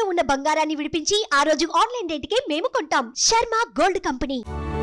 ఉన్న బంగారాన్ని విడిపించి ఆ రోజు ఆన్లైన్ రేటుకే మేము కొంటాం. Sharma gold company.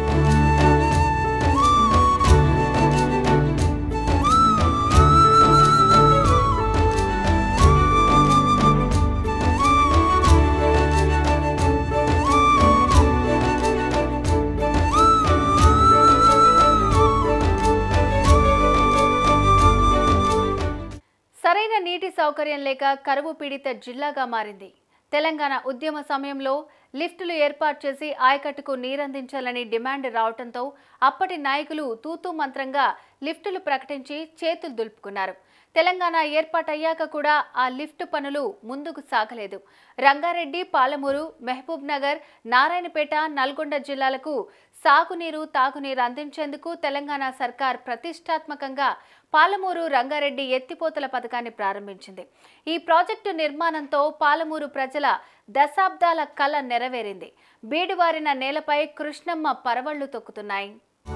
సరైన నీటి సౌకర్యం లేక కరువు పీడిత జిల్లాగా మారింది. తెలంగాణ ఉద్యమ సమయంలో లిఫ్టులు ఏర్పాటు చేసి ఆయకట్టుకు నీరందించాలని డిమాండ్ రావడంతో అప్పటి నాయకులు తూతూ మంత్రంగా లిఫ్టులు ప్రకటించి చేతులు దులుపుకున్నారు. తెలంగాణ ఏర్పాటయ్యాక కూడా ఆ లిఫ్ట్ పనులు ముందుకు సాగలేదు. రంగారెడ్డి, పాలమూరు, మహబూబ్ నగర్, నారాయణపేట, నల్గొండ జిల్లాలకు సాగునీరు, తాగునీరు అందించేందుకు తెలంగాణ సర్కార్ ప్రతిష్టాత్మకంగా పాలమూరు రంగారెడ్డి ఎత్తిపోతల పథకాన్ని ప్రారంభించింది. ఈ ప్రాజెక్టు నిర్మాణంతో పాలమూరు ప్రజల దశాబ్దాల కల నెరవేరింది. బీడువారిన నేలపై కృష్ణమ్మ పరవళ్లు తొక్కుతున్నాయి.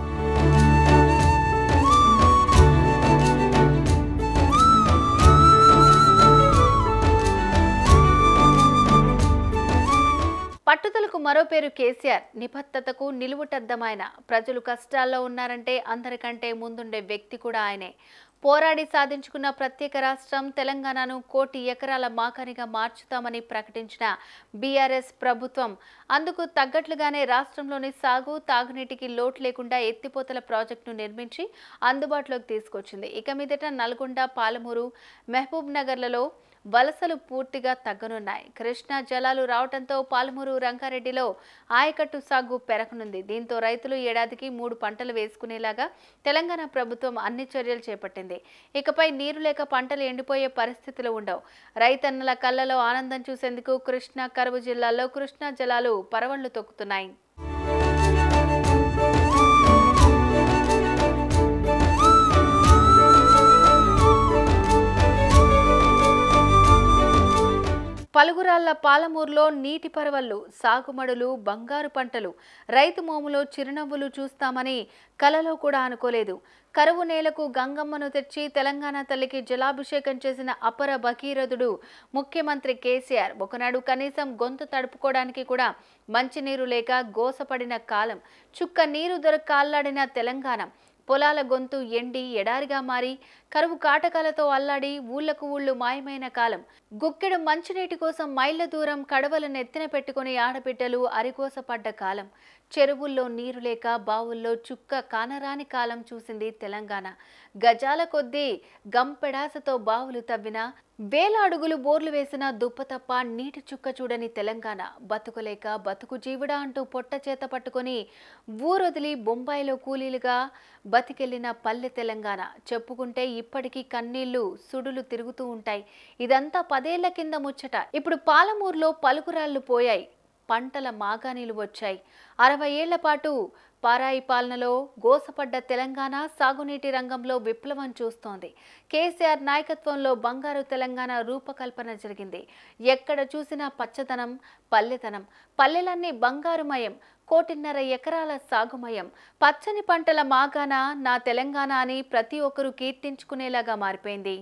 పట్టుదలకు మరో పేరు కేసీఆర్. నిబద్ధతకు నిలువుటద్దమైన. ప్రజలు కష్టాల్లో ఉన్నారంటే అందరికంటే ముందుండే వ్యక్తి కూడా ఆయనే. పోరాడి సాధించుకున్న ప్రత్యేక రాష్ట్రం తెలంగాణను 1 కోటి ఎకరాల మాకానిగా మార్చుతామని ప్రకటించిన బీఆర్ఎస్ ప్రభుత్వం అందుకు తగ్గట్లుగానే రాష్ట్రంలోని సాగు, తాగునీటికి లోటు లేకుండా ఎత్తిపోతల ప్రాజెక్టును నిర్మించి అందుబాటులోకి తీసుకొచ్చింది. ఇక మీదట నల్గొండ, పాలమూరు, మహబూబ్ నగర్లలో వలసలు పూర్తిగా తగ్గనున్నాయి. కృష్ణా జలాలు రావడంతో పాలమూరు రంగారెడ్డిలో ఆయకట్టు సాగు పెరగనుంది. దీంతో రైతులు ఏడాదికి 3 పంటలు వేసుకునేలాగా తెలంగాణ ప్రభుత్వం అన్ని చర్యలు చేపట్టింది. ఇకపై నీరు లేక పంటలు ఎండిపోయే పరిస్థితులు ఉండవు. రైతన్నల కళ్ళలో ఆనందం చూసేందుకు కృష్ణా, కరువు జిల్లాల్లో కృష్ణా జలాలు పరవళ్లు తొక్కుతున్నాయి. పలుగురాళ్ల పాలమూరులో నీటి పరవళ్లు, సాగుమడులు, బంగారు పంటలు, రైతు మోములో చిరునవ్వులు చూస్తామని కలలో కూడా అనుకోలేదు. కరువు నేలకు గంగమ్మను తెచ్చి తెలంగాణ తల్లికి జలాభిషేకం చేసిన అపర భగీరథుడు ముఖ్యమంత్రి కేసీఆర్. ఒకనాడు కనీసం గొంతు తడుపుకోవడానికి కూడా మంచినీరు లేక గోసపడిన కాలం. చుక్క నీరు దొరక్క అల్లాడిన తెలంగాణ. పొలాల గొంతు ఎండి ఎడారిగా మారి కరువు కాటకాలతో అల్లాడి ఊళ్లకు ఊళ్ళు మాయమైన కాలం. గుక్కెడు మంచినీటి కోసం మైళ్ళ దూరం కడవలు నెత్తిన పెట్టుకుని ఆడబిడ్డలు అరికోసపడ్డ కాలం. చెరువుల్లో నీరు లేక బావుల్లో చుక్క కానరాని కాలం చూసింది తెలంగాణ. గజాల కొద్దీ గంపెడాసతో బావులు తవ్విన, వేల అడుగులు బోర్లు వేసిన దుప్పతప్ప నీటి చుక్క చూడని తెలంగాణ. బతుకులేక బతుకు జీవుడా అంటూ పొట్ట చేత పట్టుకొని ఊరొదిలి బొంబాయిలో కూలీలుగా బతికెళ్లిన పల్లె తెలంగాణ. చెప్పుకుంటే ఇప్పటికీ కన్నీళ్లు సుడులు తిరుగుతూ ఉంటాయి. ఇదంతా 10 ఏళ్ల కింద ముచ్చట. ఇప్పుడు పాలమూరులో పలుకురాళ్లు పోయాయి, పంటల మాగానీలు వచ్చాయి. 60 ఏళ్ల పాటు పారాయి పాలనలో గోసపడ్డ తెలంగాణ సాగునీటి రంగంలో విప్లవం చూస్తోంది. కేసీఆర్ నాయకత్వంలో బంగారు తెలంగాణ రూపకల్పన జరిగింది. ఎక్కడ చూసినా పచ్చదనం, పల్లెతనం. పల్లెలన్నీ బంగారుమయం. 1.5 కోటి ఎకరాల సాగుమయం. పచ్చని పంటల మాగాన నా తెలంగాణ అని ప్రతి ఒక్కరూ కీర్తించుకునేలాగా మారిపోయింది.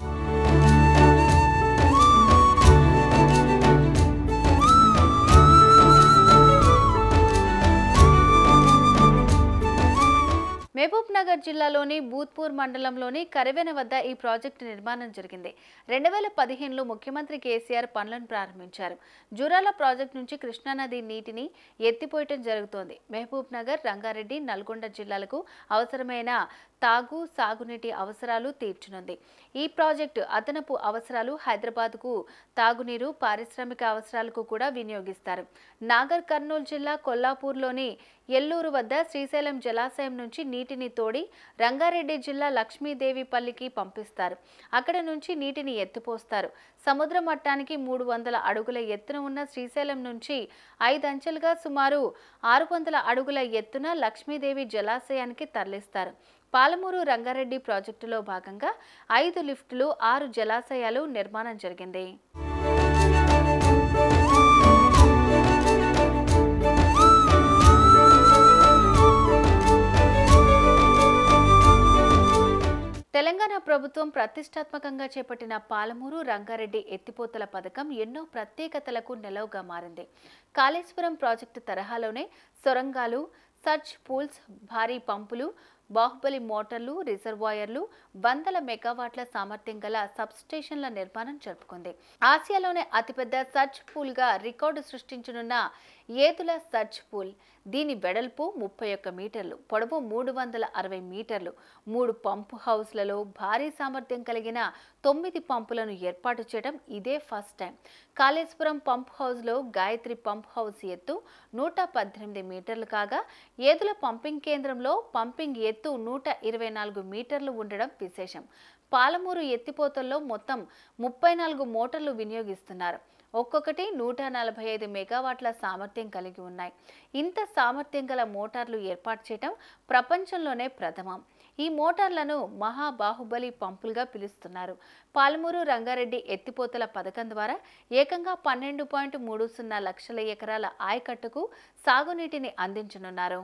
మహబూబ్ నగర్ జిల్లాలోని బూత్పూర్ మండలంలోని కరివెన వద్ద ఈ ప్రాజెక్టు నిర్మాణం జరిగింది. 2015లో ముఖ్యమంత్రి కేసీఆర్ పనులను ప్రారంభించారు. జూరాల ప్రాజెక్టు నుంచి కృష్ణానది నీటిని ఎత్తిపోయటం జరుగుతోంది. మహబూబ్ నగర్, రంగారెడ్డి, నల్గొండ జిల్లాలకు అవసరమైన తాగు, సాగునీటి అవసరాలు తీర్చనుంది. ఈ ప్రాజెక్టు అదనపు అవసరాలు హైదరాబాద్కు తాగునీరు, పారిశ్రామిక అవసరాలకు కూడా వినియోగిస్తారు. నాగర్ కర్నూలు జిల్లా కొల్లాపూర్లోని ఎల్లూరు వద్ద శ్రీశైలం జలాశయం నుంచి నీటిని తోడి రంగారెడ్డి జిల్లా లక్ష్మీదేవిపల్లికి పంపిస్తారు. అక్కడ నుంచి నీటిని ఎత్తిపోస్తారు. సముద్ర మట్టానికి 300 అడుగుల ఎత్తున ఉన్న శ్రీశైలం నుంచి 5 అంచెలుగా సుమారు 600 అడుగుల ఎత్తున లక్ష్మీదేవి జలాశయానికి తరలిస్తారు. పాలమూరు రంగారెడ్డి ప్రాజెక్టులో భాగంగా 5 లిఫ్టులు, 6 జలాశయాలు నిర్మాణం జరిగింది. తెలంగాణ ప్రభుత్వం ప్రతిష్టాత్మకంగా చేపట్టిన పాలమూరు రంగారెడ్డి ఎత్తిపోతల పథకం ఎన్నో ప్రత్యేకతలకు నెలవుగా మారింది. కాళేశ్వరం ప్రాజెక్టు తరహాలోనే సొరంగాలు, సర్చ్ పూల్స్, భారీ పంపులు, బాహుబలి మోటార్లు, రిజర్వాయర్లు, వందల మెగావాట్ల సామర్థ్యం గల సబ్స్టేషన్ల నిర్మాణం జరుపుకుంది. ఆసియాలోనే అతిపెద్ద సర్చ్ పూల్గా రికార్డు సృష్టించనున్న ఏదుల సర్చ్ పూల్. దీని వెడల్పు 31 మీటర్లు, పొడవు 360 మీటర్లు. 3 పంపు హౌస్లలో భారీ సామర్థ్యం కలిగిన 9 పంపులను ఏర్పాటు చేయడం ఇదే ఫస్ట్ టైం. కాళేశ్వరం పంప్ హౌస్లో గాయత్రి పంప్ హౌస్ ఎత్తు 118 మీటర్లు కాగా, ఏదుల పంపింగ్ కేంద్రంలో పంపింగ్ ఎత్తు 124 మీటర్లు ఉండడం విశేషం. పాలమూరు ఎత్తిపోతల్లో మొత్తం 34 మోటార్లు వినియోగిస్తున్నారు. ఒక్కొక్కటి 145 మెగావాట్ల సామర్థ్యం కలిగి ఉన్నాయి. ఇంత సామర్థ్యం గల మోటార్లు ఏర్పాటు చేయడం ప్రపంచంలోనే ప్రథమం. ఈ మోటార్లను మహాబాహుబలి పంపులుగా పిలుస్తున్నారు. పాలమూరు రంగారెడ్డి ఎత్తిపోతల పథకం ద్వారా ఏకంగా 12.30 లక్షల ఎకరాల ఆయకట్టుకు సాగునీటిని అందించనున్నారు.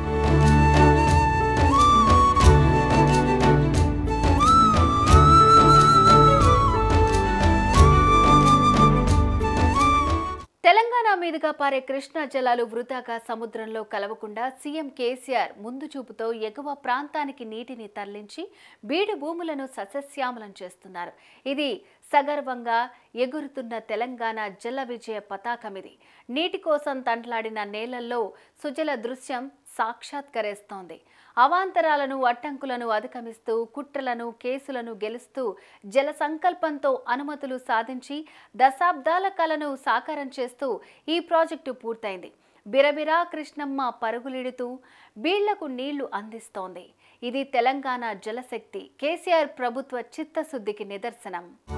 తెలంగాణ మీదుగా పారే కృష్ణా జలాలు వృధాగా సముద్రంలో కలవకుండా సీఎం కేసీఆర్ ముందు చూపుతో ఎగువ ప్రాంతానికి నీటిని తరలించి బీడు భూములను సస్యశ్యామలం చేస్తున్నారు. ఇది సగర్వంగా ఎగురుతున్న తెలంగాణ జల విజయ పతాకమిది. నీటి కోసం తంట్లాడిన నేలల్లో సుజల దృశ్యం సాక్షాత్కరిస్తోంది. అవాంతరాలను, అడ్డంకులను అధిగమిస్తూ, కుట్రలను, కేసులను గెలుస్తూ, జల సంకల్పంతో అనుమతులు సాధించి దశాబ్దాల కలను సాకారం చేస్తూ ఈ ప్రాజెక్టు పూర్తయింది. బిరబిరా కృష్ణమ్మ పరుగులిడుతూ బీళ్లకు నీళ్లు అందిస్తోంది. ఇది తెలంగాణ జలశక్తి, కేసీఆర్ ప్రభుత్వ చిత్తశుద్ధికి నిదర్శనం.